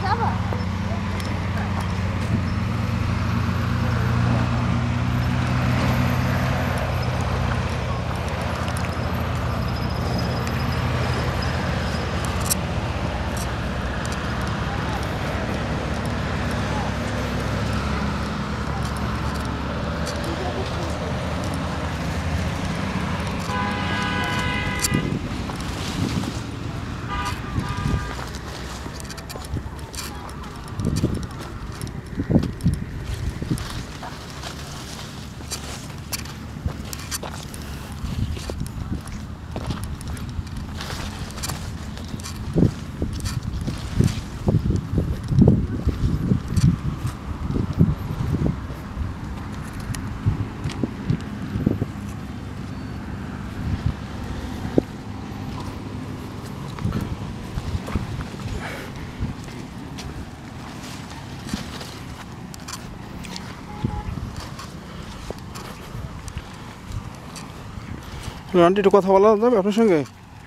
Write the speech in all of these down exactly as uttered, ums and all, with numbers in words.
Aunty একটু কথা বলা যাবে আপনার সঙ্গে?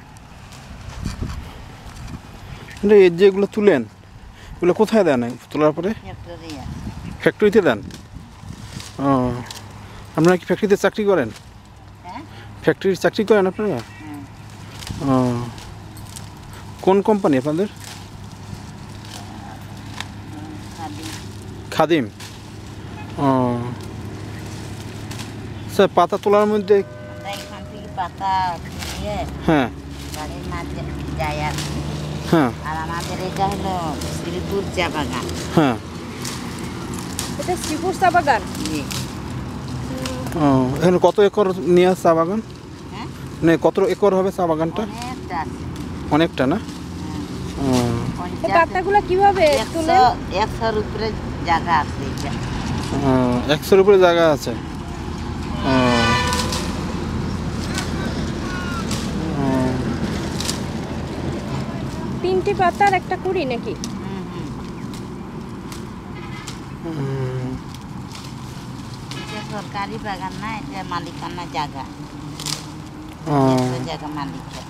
এই যেগুলো তুলেন এগুলো কোথায় দেন তোলার পরে? ফ্যাক্টরিতে দেন? ও, আপনারা কি ফ্যাক্টরিতে চাকরি করেন? ফ্যাক্টরির চাকরি করেন আপনারা? ও, কোন কোম্পানি আপনাদের? খাদিম। ও স্যার, পাতা তোলার মধ্যে পাতা দিয়ে হ্যাঁ বাড়ির মাঝে যায় আর হ্যাঁ। আর আমাদের এটা হলো শ্রীপুর চা বাগান। হ্যাঁ, এটা শ্রীপুর চা বাগান। জি। ও, এখানে কত একর নিয়ে চা বাগান? হ্যাঁ, মানে কত একর হবে চা বাগানটা? অনেকটা আছে। অনেকটা না? ও, এই পাতাগুলো কিভাবে তুলে? একশোর উপরে জায়গা আছে এটা। ও, একশোর উপরে জায়গা আছে। ও, তিনটি পাতার একটা কুড়ি নাকি? এটা সরকারি বাগান না, এটা মালিকানা জায়গা। জায়গা মালিকের।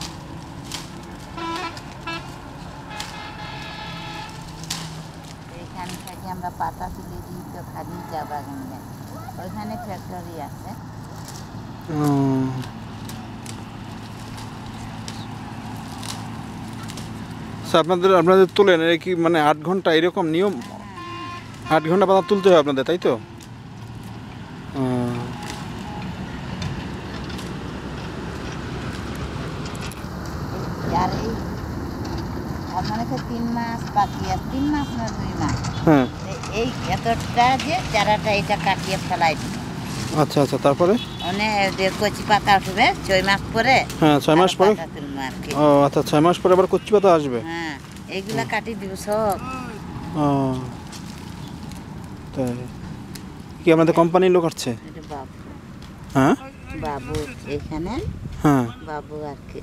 এখান থেকে আমরা পাতা তুলে দিই তো খালি চা বাগান দেয়। ওইখানে ফ্যাক্টরি আছে। আপনাদের আপনাদের তোলেন এর কি মানে আট ঘন্টা এরকম নিয়ম? আট ঘন্টা পাতা তুলতে হয় আপনাদের, তাই তো? আর এই মনে হয় তিন মাস বাকি আর তিন মাস না দুই মাস। হ্যাঁ, এই এতটা যে চারাটা এটা কাটিয়ে ফেলাই দিই। আচ্ছা আচ্ছা, তারপরে অনেক যে কচি পাতা উঠবে ছয় মাস পরে। হ্যাঁ, ছয় মাস পরে। ও আচ্ছা, ছয় মাস পরে আবার কচি পাতা আসবে। হ্যাঁ, এইগুলা কাটি দিব সব। ও তাই কি আমাদের কোম্পানির লোক আসছে? বাবু। হ্যাঁ, বাবু এখানে। হ্যাঁ, বাবু আর কি।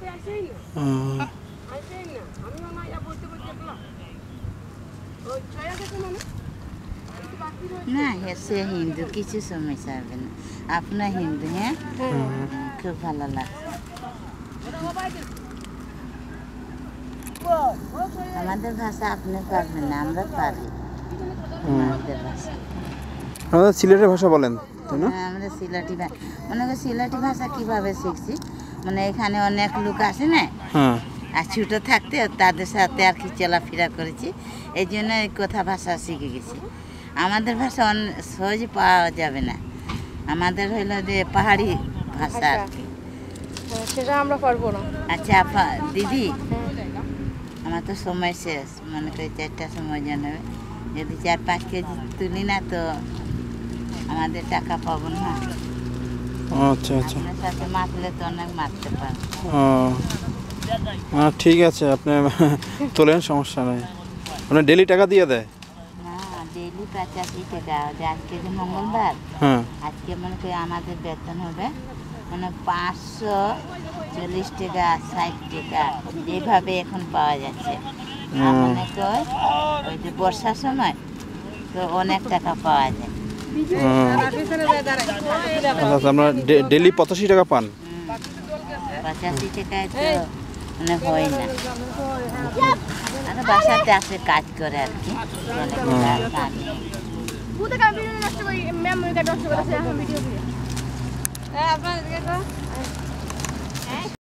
না, সে হিন্দু, কিছু সমস্যা হবে না। আপনার হিন্দু, হ্যাঁ, খুব ভালো লাগছে। আমাদের ভাষা আপনি পারবেন না, আমরা পারি আমাদের ভাষা। আমাদের সিলেটের ভাষা বলেন তাই না? হ্যাঁ, আমরা সিলেটি ভাষা, মনে করি সিলেটি ভাষা কীভাবে শিখছি, মানে এখানে অনেক লোক আসে না, হ্যাঁ, আর ছোটো থাকতে তাদের সাথে আর কি চলাফেরা করেছি, এই জন্য এই কথা ভাষা শিখে গেছি। আমাদের ভাষা সহজে পাওয়া যাবে না, আমাদের হইল যে পাহাড়ি ভাষা আর কি, সেটা আমরা পারবো না। আচ্ছা আপা দিদি, আমার তো সময় শেষ, মনে করি চারটার সময় জানাবে, যদি চার পাঁচ কেজি তুলি না তো আমাদের টাকা পাবো না। আচ্ছা আচ্ছা, আপনার সাথে মাতলে তো অনেক মারতে পারবো। ও ঠিক আছে, আপনি তোলেন, সমস্যা নেই। আপনার ডেলি টাকা দিয়ে দেয়? না, ডেলি পঁচাশি টাকা, আজকে যে মঙ্গলবার, হ্যাঁ, আজকে মনে করি আমাদের বেতন হবে মানে পাঁচশো চল্লিশ টাকা, ষাট টাকা, এইভাবে এখন পাওয়া যাচ্ছে। আর মনে কর ওই যে বর্ষার সময় তো অনেক টাকা পাওয়া যায়। আমরা ডেলি পঁচাশি টাকা পান? পঁচাশি টাকায় তো মানে হয় না। আর বাসাতে আসে কাজ করে আর কি ছেলেগুলা কাজ। আপনার